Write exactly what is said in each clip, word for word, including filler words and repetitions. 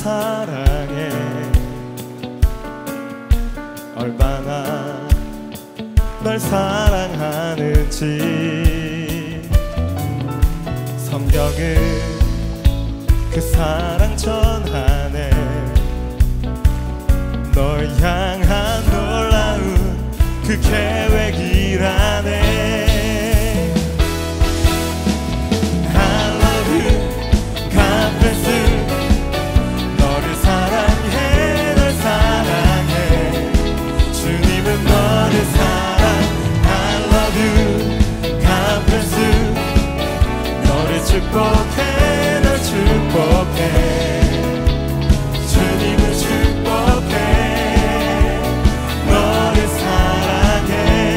사랑해. 얼마나 널 사랑하는지. 성경은 그 사랑 전하네. 널 향한 놀라운 그 계획이라네. I love you, God bless you. 너를 사랑해, 널 사랑해. 주님은 너를 사랑. I love you, God bless you. 너를 축복해, 널 축복해. 주님은 축복해, 너를 사랑해.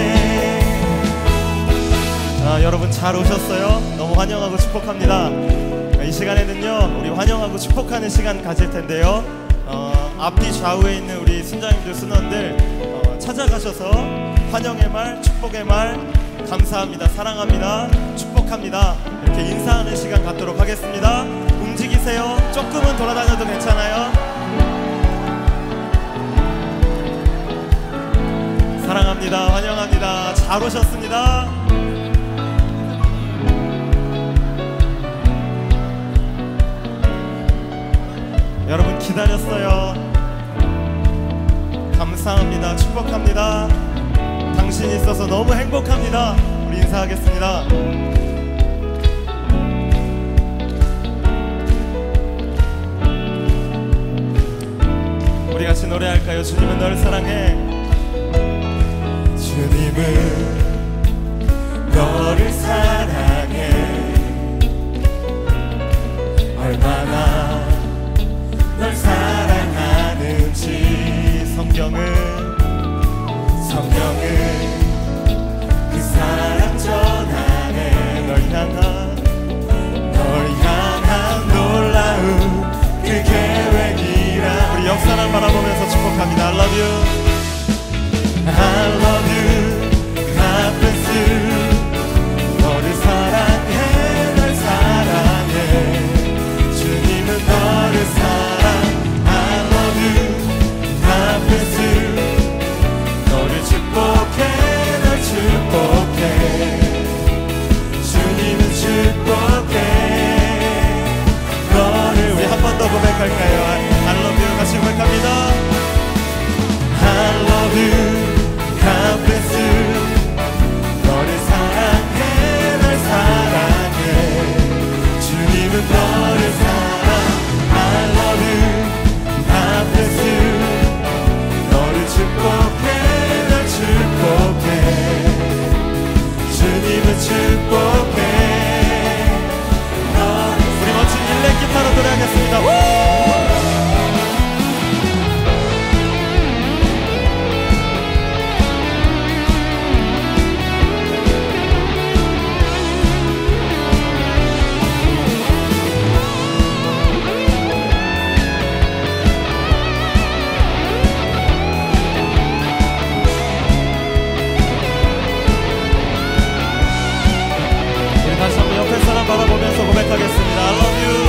아, 여러분 잘 오셨어요? 너무 환영하고 축복합니다. 이 시간에는요, 우리 환영하고 축복하는 시간 가질 텐데요, 어, 앞뒤 좌우에 있는 우리 순장님들, 순원들 어, 찾아가셔서 환영의 말, 축복의 말, 감사합니다, 사랑합니다, 축복합니다 이렇게 인사하는 시간 갖도록 하겠습니다. 움직이세요. 조금은 돌아다녀도 괜찮아요. 사랑합니다, 환영합니다. 잘 오셨습니다. 여러분 기다렸어요. 감사합니다, 축복합니다. 당신이 있어서 너무 행복합니다. 우리 인사하겠습니다. 우리 같이 노래할까요? 주님은 널 사랑해. 주님은 너를 사랑해. 얼마나 널 사랑하는지. 성경은 성경은 그 사랑 전하네. 널 향한 널 향한 놀라운 그 계획이라. 우리 옆 사람 바라보면서 축복합니다. I love you, I love you, God bless you. 너를 사랑해, 널 사랑해. 주님은 너를 사랑. I love you, God bless you. 너를 축복해, 널 축복해. 주님은 축복해, 너를. 우리 한 번 더 고백할까요? I love you 같이 고백합니다. I love you, God bless you. 너를 사랑해, 널 사랑해. 주님은 너를 사랑. I love you, God bless you. 너를 축복해, 널 축복해. 주님은 축복해, 너를. 우리 멋진 일렉 기타로 노래하겠습니다. 바라보면서 고백하겠습니다. I love you,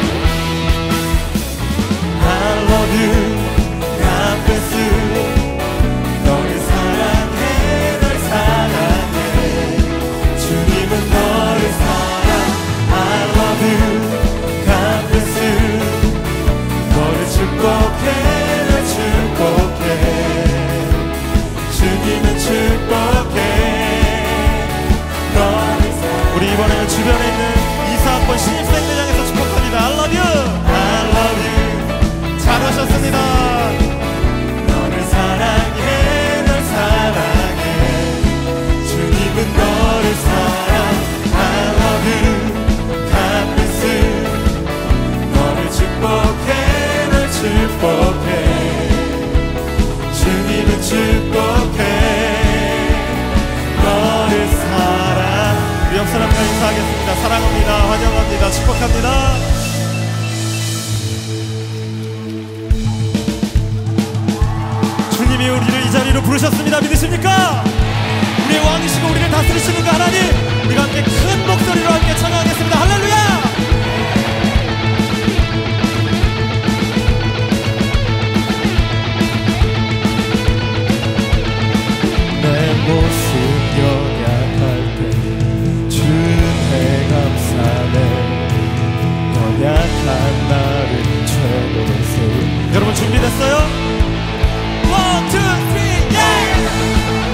I love you, God bless you. 너를 사랑해, 널 사랑해. 주님은 너를 사랑. I love you, God bless you. 너를 축복해, 널 축복해. 주님은 축복해, 너를 사랑. 우리 이번에는 주변에 있는 이사학번 신입생들 향해서 축복합니다. I love you, I love you. 잘 오셨습니다. 너를 사랑해, 널 사랑해. 주님은 너를 사랑. I love you, God bless you. 너를 축복해, 널 축복해. 주님은 축복해, 너를 사랑. 옆 사람과 인사하겠습니다. 사랑합니다, 환영합니다, 축복합니다. 주님이 우리를 이 자리로 부르셨습니다. 믿으십니까? 우리의 왕이시고 우리를 다스리시는 그 하나님, 우리가 함께 큰 목소리로 함께 찬양하겠습니다. 할렐루야! 준비됐어요? 원, 투, 쓰리, 예!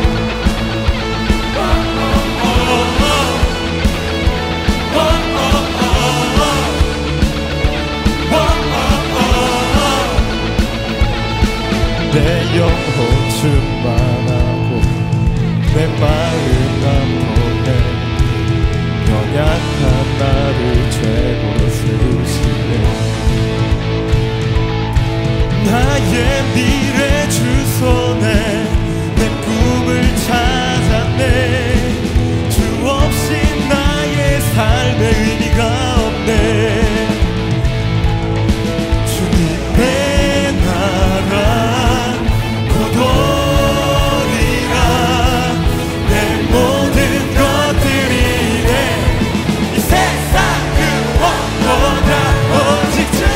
내 영혼 충만하고 내 마음 아프네 연약한 나를 최고로 쓰시네 나의 미래 주소네 내 꿈을 찾았네 주 없이 나의 삶의 의미가 없네 주님의 나라 곧 오리라 내 모든 것들이 내 이 세상 그 무엇보다 오직 주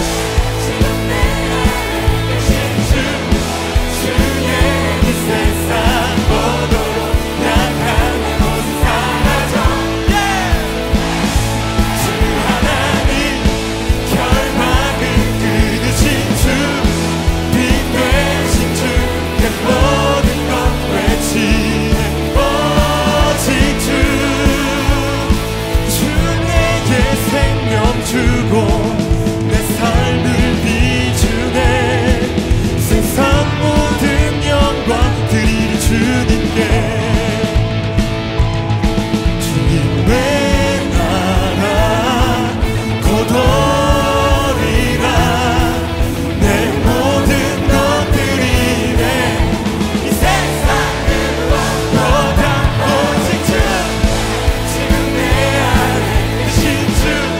주고 내 삶을 비추네 세상 모든 영광 드릴 주님께 주님의 나라 곧 오리라 내 모든 것들이 내 이 세상 그 무엇보다 오직 주 지금 내 안에 계신 주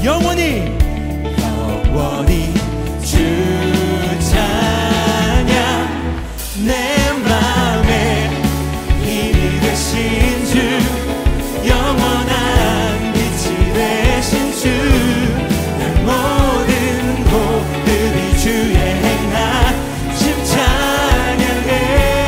영원히 영원히 주 찬양. 내 맘에 힘이 되신 주, 영원한 빛이 되신 주, 내 모든 모습이 주의 행하심 찬양해.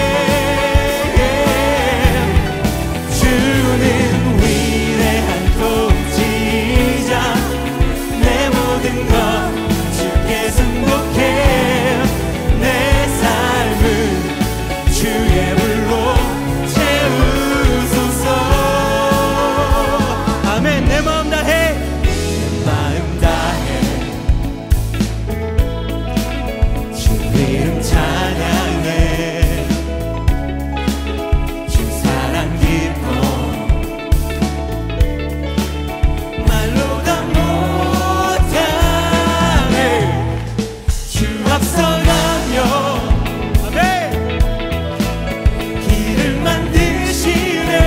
주는 위대한 통치자, 내 모든 것 주께 승복해. 내 삶을 주의 불로 채우소서. 아멘. 내 마음 다해, 내 마음 다해 주 이름 찬양해. 주 사랑 기뻐 말로 다 못하네. 주 앞서가며 아멘. 길을 만드시네.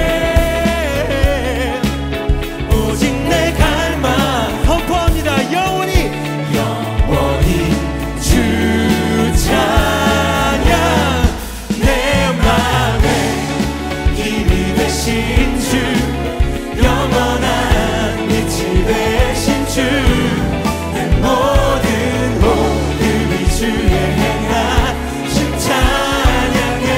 오직 내 갈망 선포합니다. 영원히 영원히 주 찬양. 내 맘에 힘이 되신 주, 영원한 빛이 되신 주, 내 모든 모습이 주의 행하심 찬양해.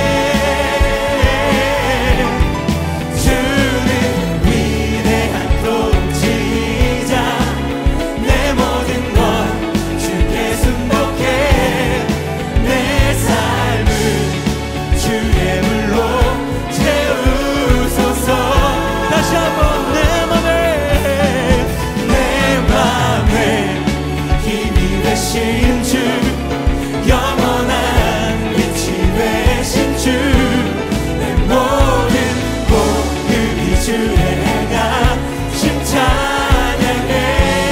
주는 위대한 통치자, 내 모든 것 주께 승복해. 내 삶을 주의 불로 채우소서. 다시 한번 내 맘에, 내 맘에 힘이 되신 주, 영원한 빛이 되신 주, 내 모든 모습이 주의 행하심 찬양해.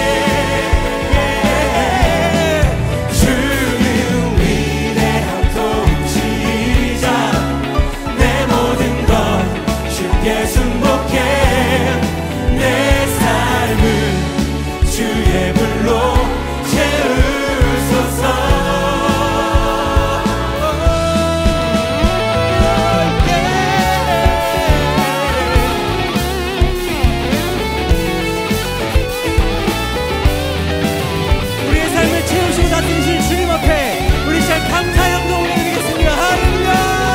주는 위대한 통치자, 내 모든 것 주께 승복해. 내 삶을 주의 불로 채우소서. 우리의 삶을 채우시고 다스리실 주님 앞에 우리 시간 감사의 영광 올려드리겠습니다. 할렐루야.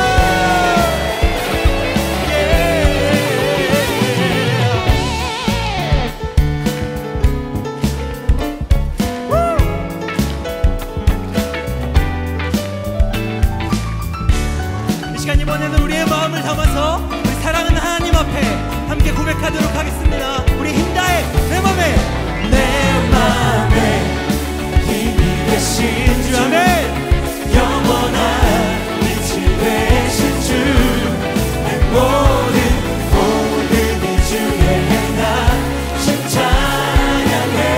이 시간 이번에는 우리의 마음을 담아서 우리 사랑하는 하나님 앞에 함께 고백하도록 하겠습니다. 우리 힘다해. 내 맘에, 내 맘에 힘이 되신 주, 아멘. 영원한 빛이 되신 주, 내 모든 모습이 주의 행하심 찬양해.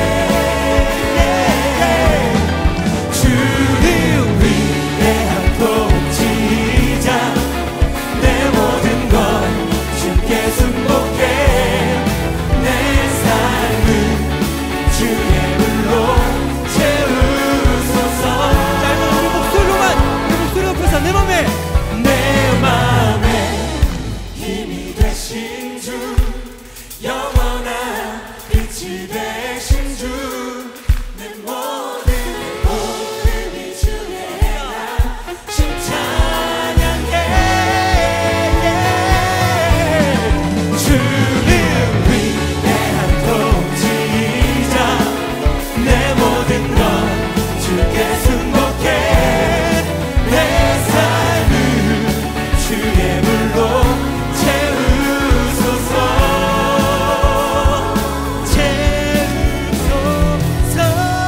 주는 위대한 통치자, 내 모든 것 주께 승복해. 내 삶을 주의 불로 채우소서. 짧은 우리 목소리로만, 우리 목소리 높여서 내 맘에, 내 맘에 힘이 되신 주, 영원한 빛이 되신 주, 내 모든 모습이 주의 행하심 찬양해. 주는 위대한 통치자, 내 모든 것 주께 승복해. 내 삶을 주의 불로 채우소서. 채우소서.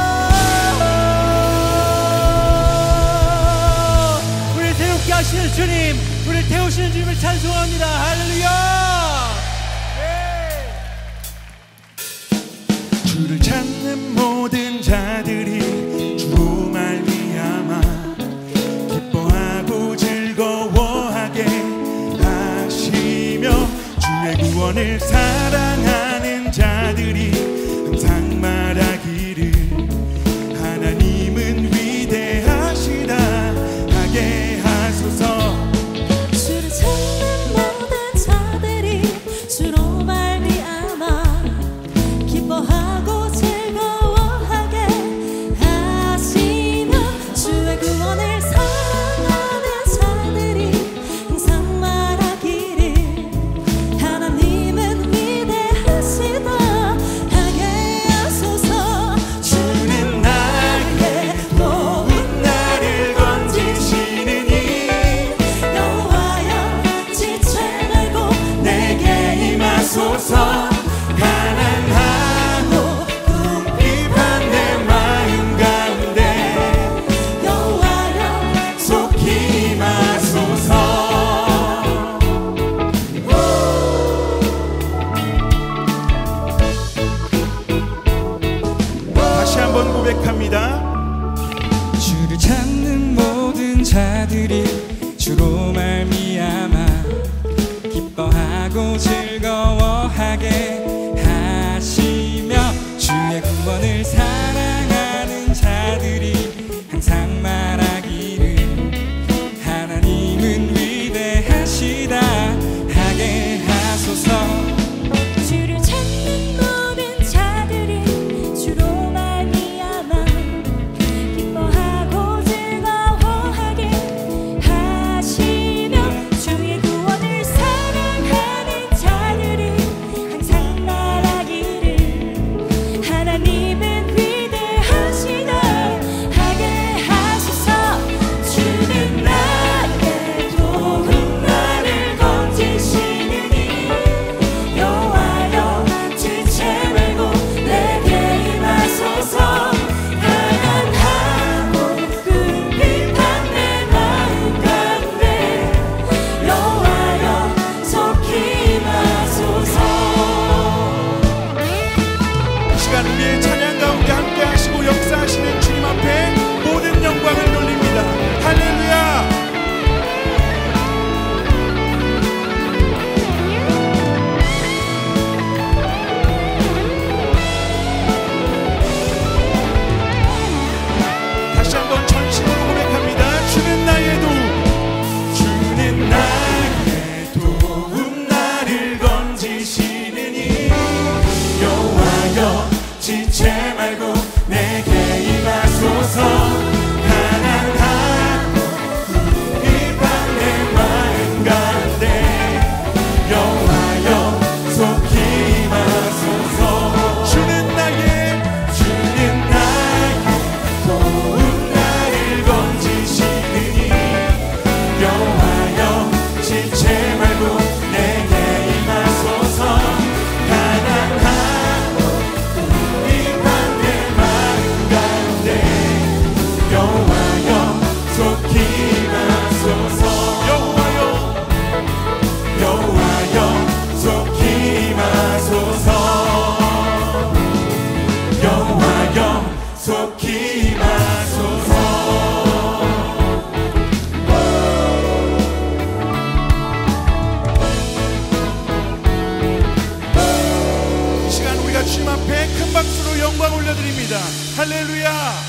우리를 태우게 하시는 주님, 우리를 태우시는 주님을 찬송합니다. 할렐루야. 주를 찾는 모든 자들이 주로 말미암아 기뻐하고 즐거워하게 하시며, 주의 구원을 사랑하는 자들이 항상 말하기를 하나님은 위대하시다 하게 하소서. 주를 찾는 모든 자들이 주로 말미암아 기뻐하고 즐거워하게 하시며 주의 구원을 사랑하는 자들이 항상 말하기를 하나님은 위대하시다 하게 하소서. 주는 나의 도움 나를 건지시느니 여호와여 지체 말고 내게 임하소서. 가난하고 궁핍한 내 마음 가운데 여호와여 속히 임하소서. 다시 한번 고백합니다. 주를 찾는 모든 자들이 주로 말미암아 기뻐하고 즐거워하게 하시며 주의 구원을 사랑하는 자들이 항상 말하기를 하나님은 위대하시다 하게 하소서. 주를 찾는 모든 자들이 주로 말미암아 기뻐하고 즐거워하게 하시며 주의 구원을 사랑하는 자들이 항상 말하기를 하나님은 위대하시다 하게 하소서. 주는 나의 도움 나를 건지시느니 여호와여 지체 말고 내게 임하소서. 가난하고 궁핍한 내 마음 가운데 여호와여 속히 임하소서. 이 시간 우리의 찬양 가운데 함께 하시고 역사하시는 주님 앞에 모든 영광을 돌립니다. 할렐루야. 다시 한번 전심으로 고백합니다. 주는 나의 도움, 주는 나의 도움 나를 건지시느니 여호와여 지체 말고 내게 임하소서. 가난하고 궁핍한 내 마음 가운데 여호와여 속히 임하소서. 주는 나의 주는 나의 도움 나를 건지시느니 여호와여 지체 말고 내게 임하소서. 가난하고 궁핍한 내 마음 가운데 여호와여 속히 임하소서. 여호와여 여호와여 속히 임하소서. 여호와여 속히 임하소서. 이 시간 우리가 주님 앞에 큰 박수로 영광 올려드립니다. 할렐루야.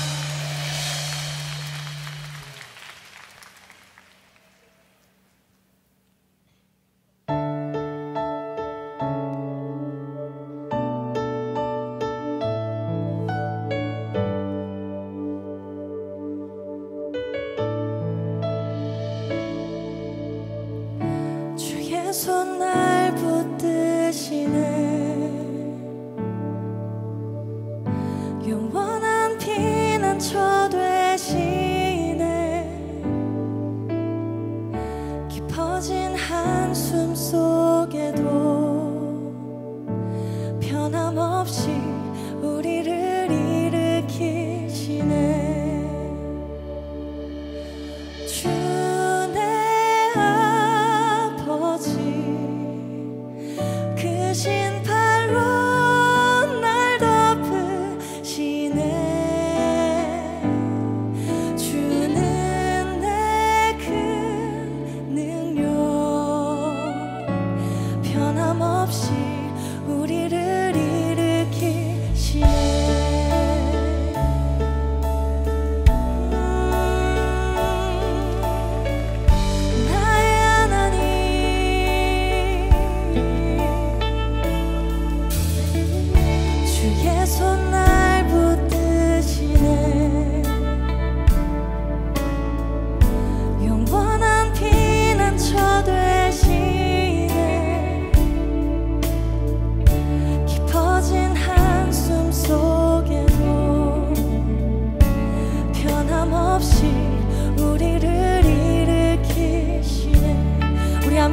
주의 손 날 붙드시네 영원한 피난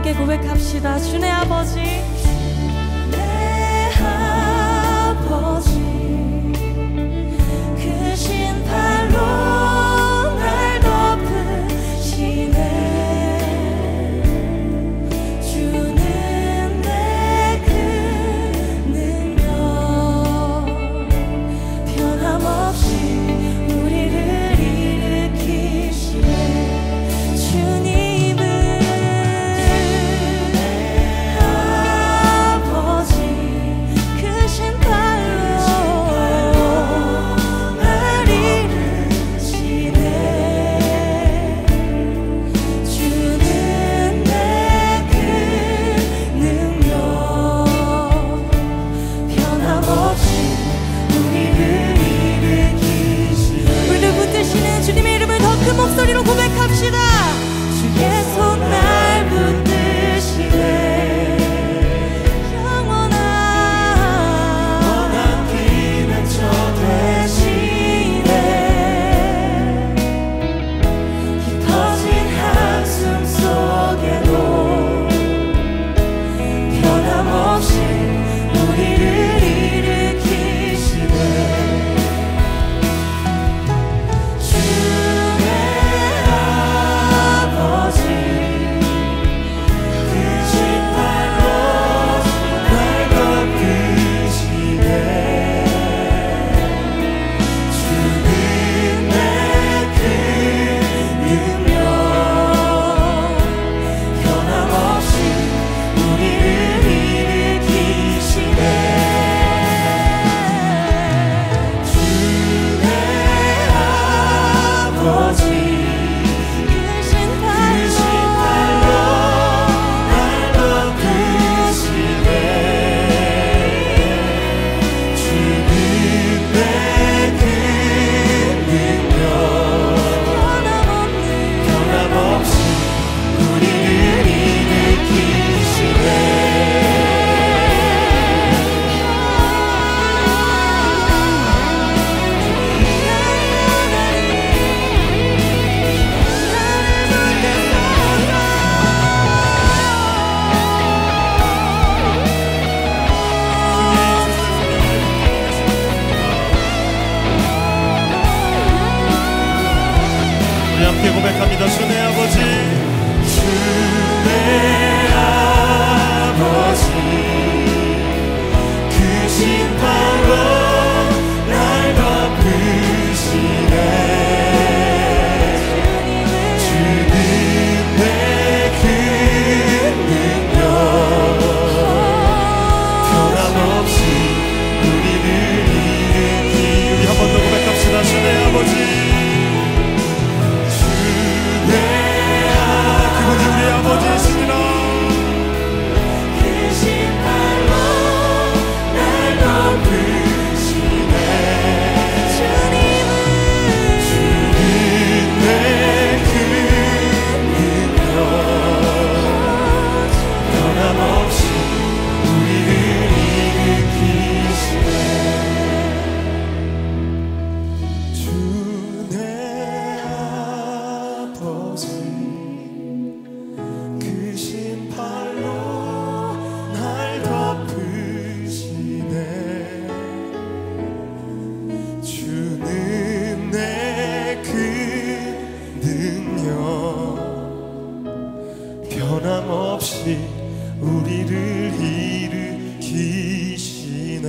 함께 고백합시다. 주의 아버지, 내 아버지, 그 신발로 날 덮으시네. 주는 내 그 능력, 변함없이 우리를 일으키시네. 주님은 아버지, 그 신발로 날 이루시네. 주는 내 그 능력, 변함없이 우리를 일으키시네. 우리를 붙드시는 주님의 이름을 더 큰 목소리로 고백합시다. 주의 손 날 붙드시네. 영원한 피난처 되시네. 깊어진 한숨 속에도 변함없이 우리를 일으키시네. 주의 아버지, 그 신발로 날 덮으시네. 주는 내 그 능력, 변함없이 우리를 일으키시네. 주의 아버지, 그 신발로 날 덮으시네. 주는 내 그 능력, 변함없이 우리를 일으키시네. 우리 함께 고백합니다. 주의 아버지, 주의 아버지, 그 신발로 날 덮으시네. 주는 내 그 능력, 변함없이 우리를 일으키. 우리 한 번 더 고백합시다. 주의 아버지, 그분이 우리 아버지시니라. 그 신발로 날 덮으시네. 주님은 내 그 능력, 변함없이 우리를 일으키시네. 주 내 아버지, 그 신발로 날 덮으시네. 주는 내 그 능력, 변함없이 우리를 일으키시네.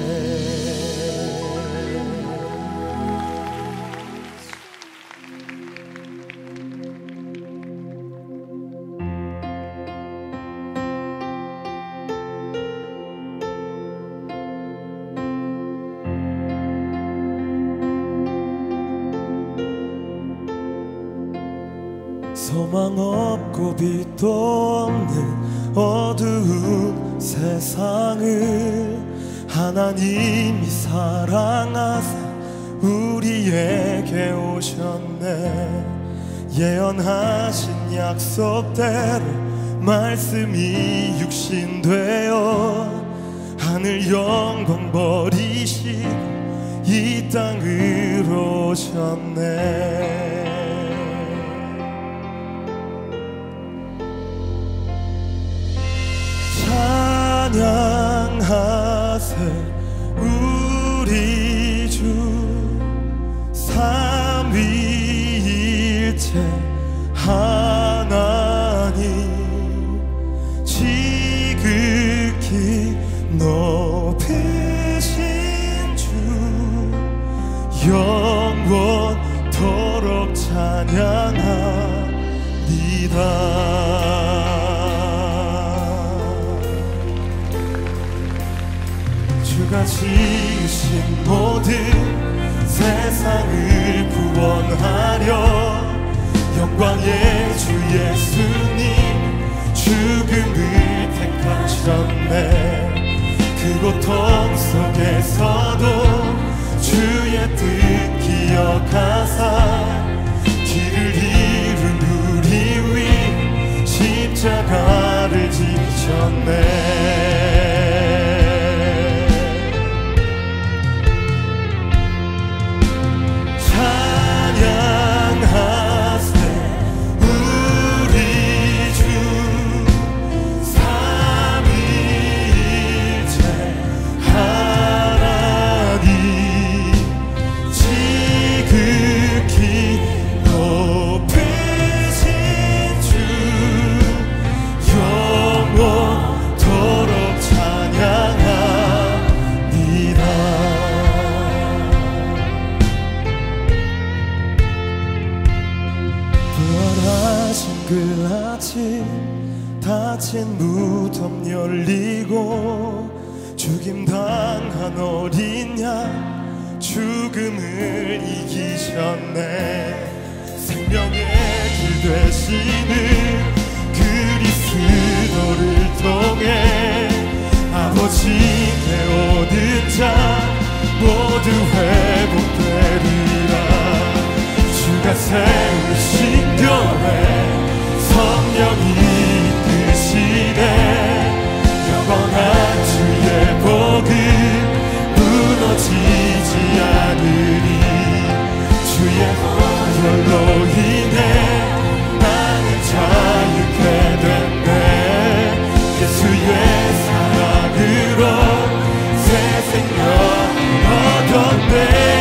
소망 없고 빛도 없는 어두운 세상을 하나님이 사랑하사 우리에게 오셨네. 예언하신 약속대로 말씀이 육신되어 하늘 영광 버리시고 이 땅으로 오셨네. 영원토록 찬양하리다. 주가 지으신 모든 세상을 구원하려 영광의 주 예수님 죽음을 택하셨네. 그 고통 속에서도 주의 뜻 기억하사 길을 잃은 우리 위 십자가를 지셨네. 그 아침 닫힌 무덤 열리고 죽임당한 어린 양 죽음을 이기셨네. 생명의 길 되시는 그리스도를 통해 아버지께 오는 자 모두 회복되리라. 주가 세우신 교회 성령이 이끄시네. 영원한 주의 복은 무너지지 않으리. 주의 보혈로 인해 나는 자유케 됐네. 예수의 사랑으로 새 생명 얻었네.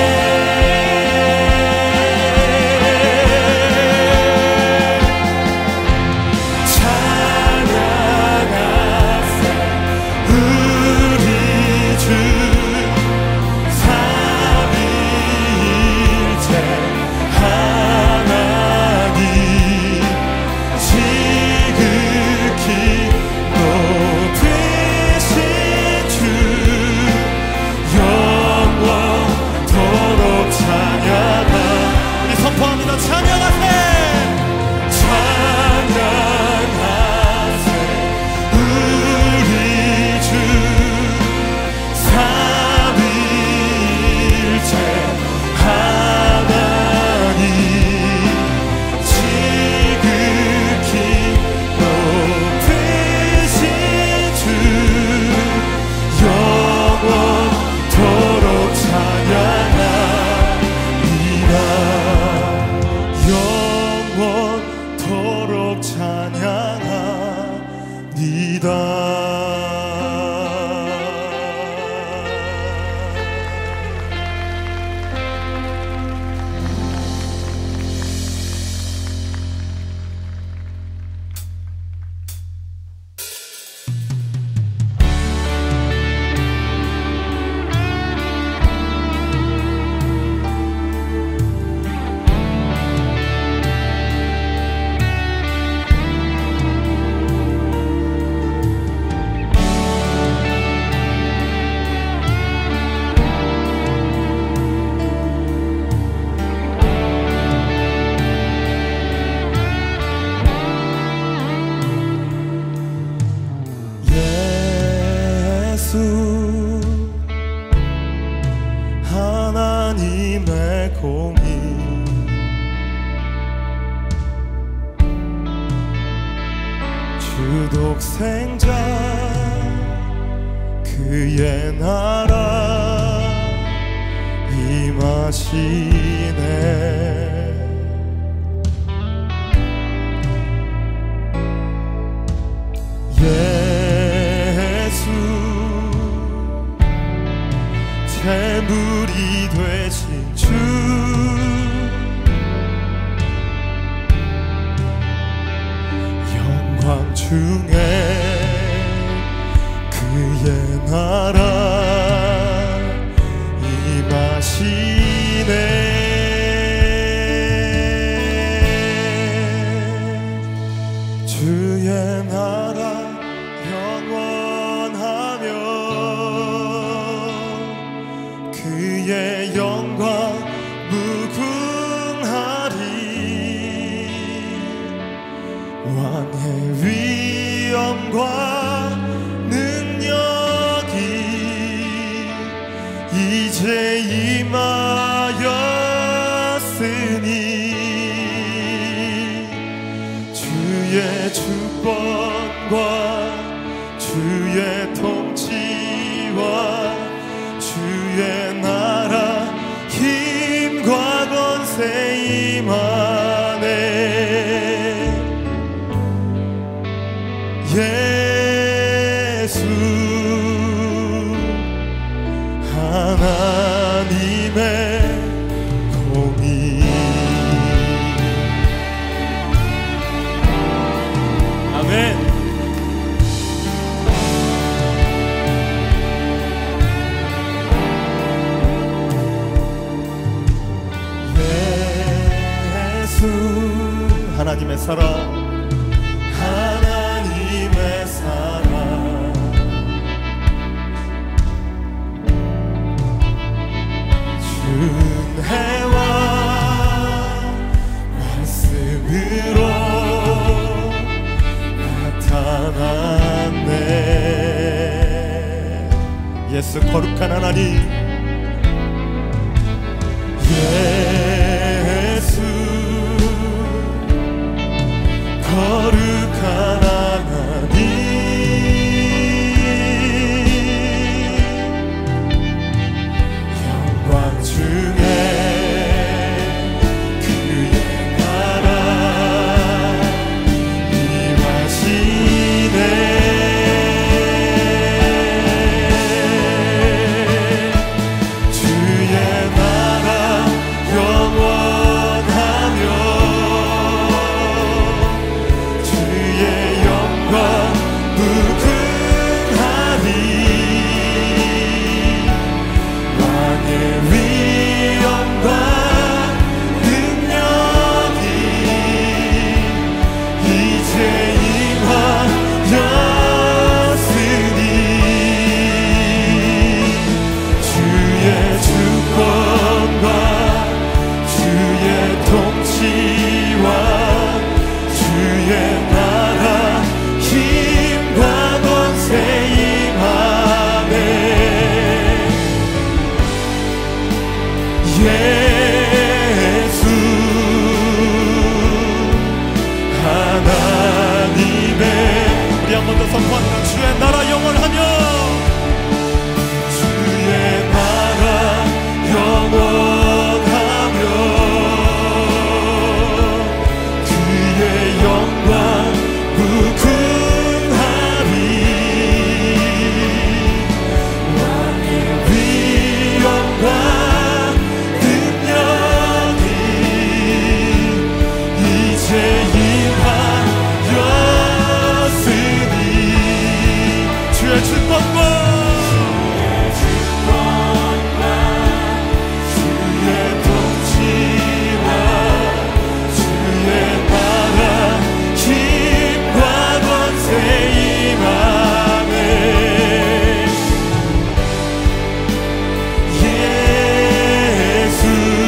하나님의 공의 주 독생자 그의 나라 임하시네. 재물이 되신 주 영광 중에 그의 나라 임하시네. 그의 영광 무궁하리. 왕의 위엄과 능력이 이제 임하였으니 주의 주권과 주의 통치와 주의 나라 힘과 권세 임하네. 예수 하나님의 공의. 아멘. 하나님의 사랑, 하나님의 사랑. 준혜와 말씀으로 나타났네. 예수 거룩한 하나님, 예수 거룩한 하나님. 영광 중에 그의 나라 임하시네. 주의 나라 영원하며 무궁하리. 왕의 위엄과 능력이 이제 임하였으니 주의 주권과 주의 통치와 주의 나라 힘과 권세 임하네. 예수 하나님의, 우리 한 번 더 선포합니다. 주의 나라 영원하며 주의 나라 영원하며 그의 영광 무궁하리. 왕의 위엄과 능력이 이제 임하였으니 주의 주권과 주의 통치와 주의 나라 힘과 권세 임하네. 예수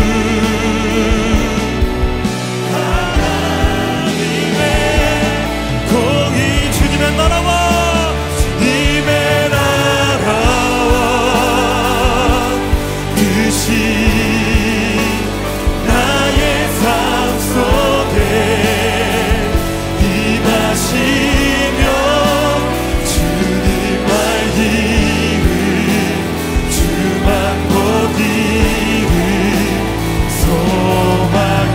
하나님의 공의. 주님의 나라와 주님의 나라와 뜻이 나의 삶 속에 임하시며 주님 알기를 주만 보기를 소망해.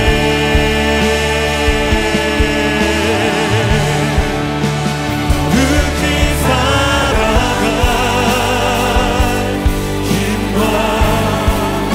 거룩히 살아갈 힘과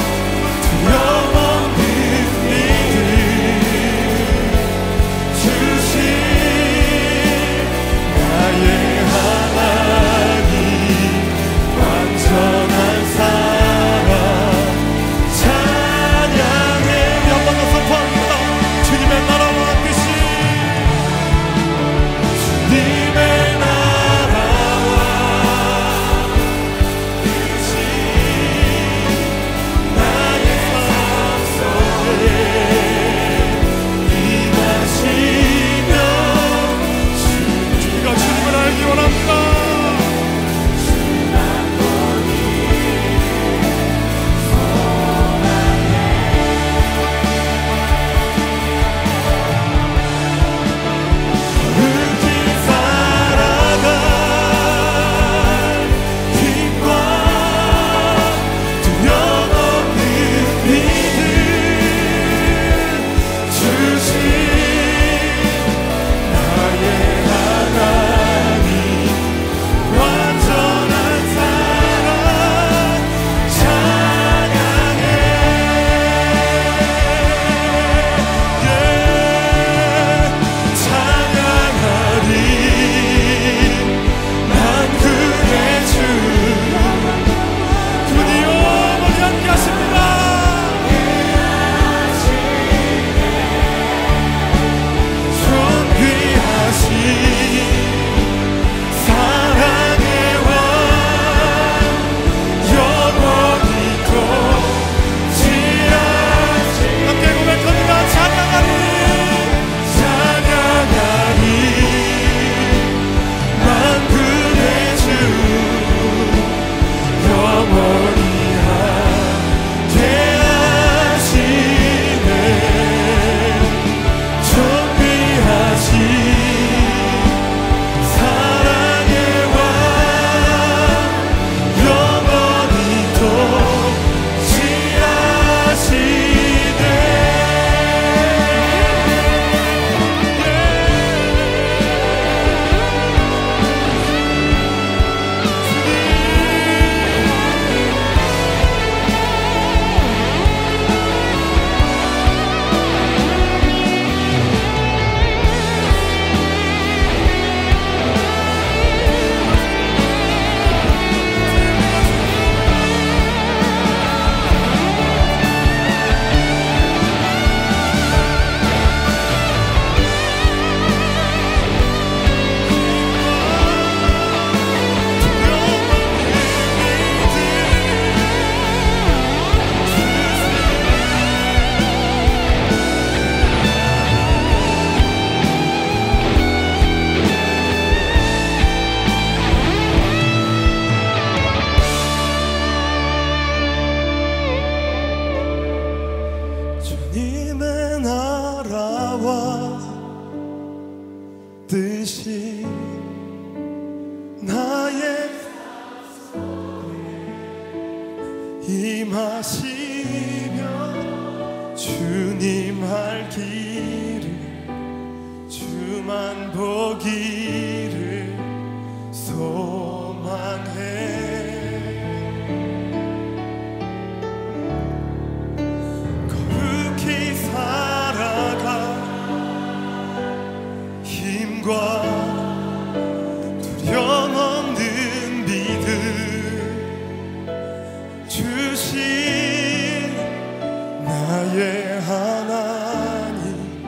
뜻이 나의 임하시며 주님 할 길을 주만 보기를 소망해 거룩히 살아가 힘과 두려움 없는 믿음 주신 나의 하나님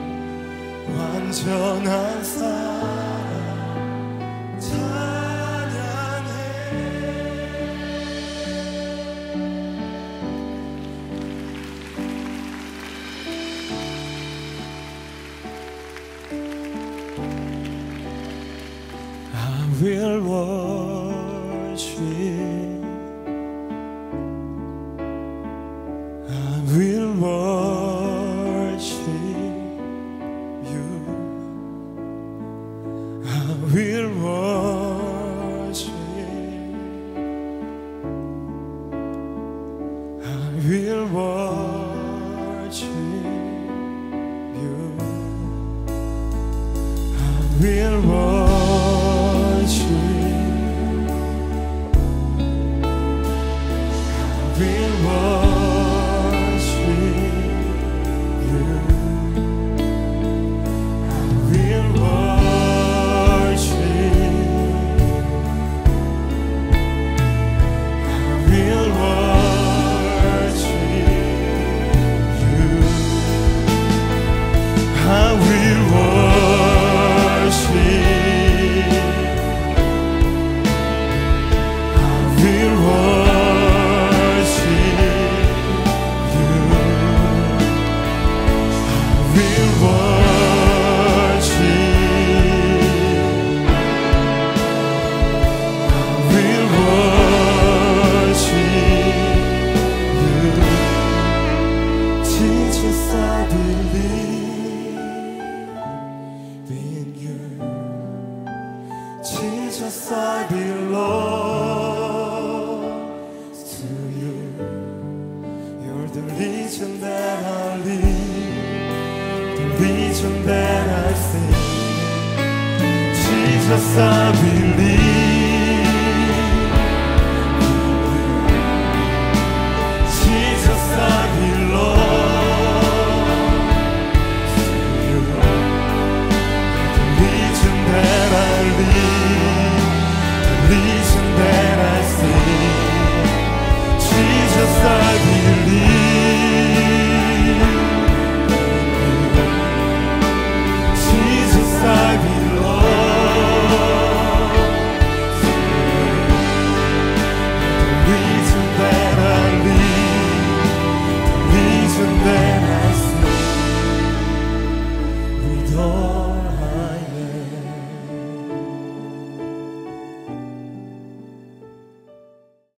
완전한 사랑 찬양해 I will worship I will worship you. I will worship. I will worship you. I will worship. I will worship. Jesus, I belong to you. You're the reason that I live, the reason that I sing. Jesus, I believe.